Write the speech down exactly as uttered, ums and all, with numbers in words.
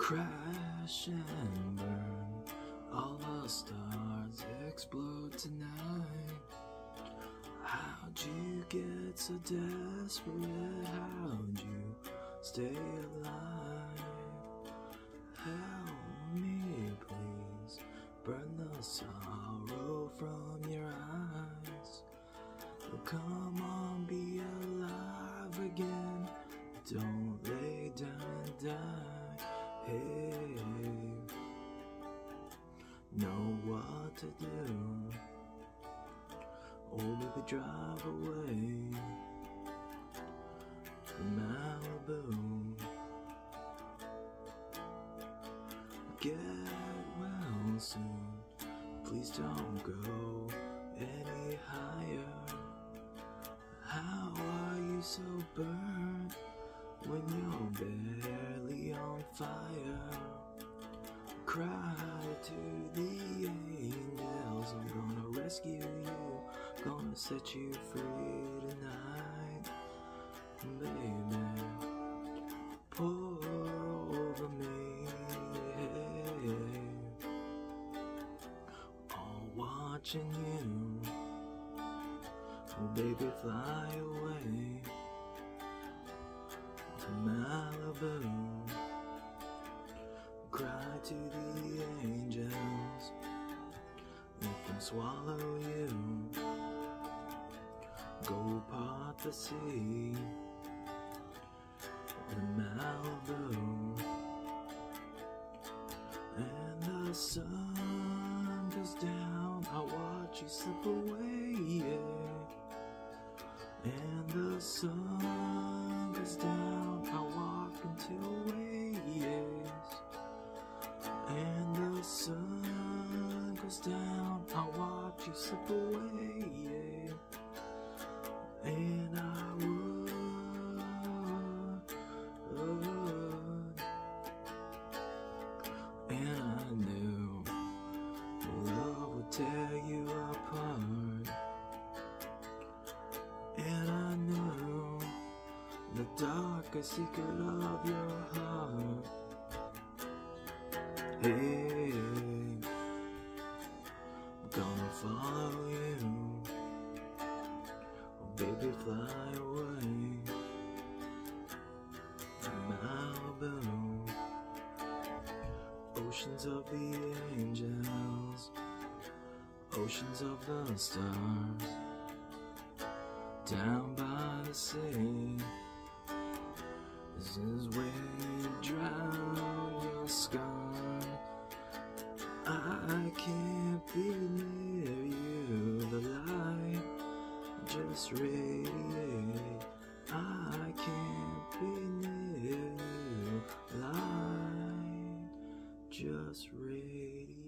Crash and burn, all the stars explode tonight. How'd you get so desperate? How'd you stay alive? Help me please, burn the sorrow from your eyes. Oh, come on, be alive again. Don't lay down and die. Hey, know what to do. Oh, baby, drive away from Malibu. Get well soon. Please don't go any higher. How are you so burnt when you're barely on fire? Cry to the angels, I'm gonna rescue you, gonna set you free tonight. Baby, pour over me, hey. All watching you. Oh, baby, fly away to Malibu. Cry to the angels, let them swallow you. Go part the sea in Malibu. And the sun goes down, I watch you slip away, yeah. And the sun goes down, I walk into waves. And the sun goes down, I watch you slip away, yeah. And I would, and I knew love would tear you apart. And I knew the darkest secret of your heart. Hey, I'm gonna follow you. Oh, baby, fly away from Malibu. Oceans of the angels, oceans of the stars. Down by the sea, this is where you drown your scar. I can't be near you, the light just radiate. I can't be near you, light just radiate.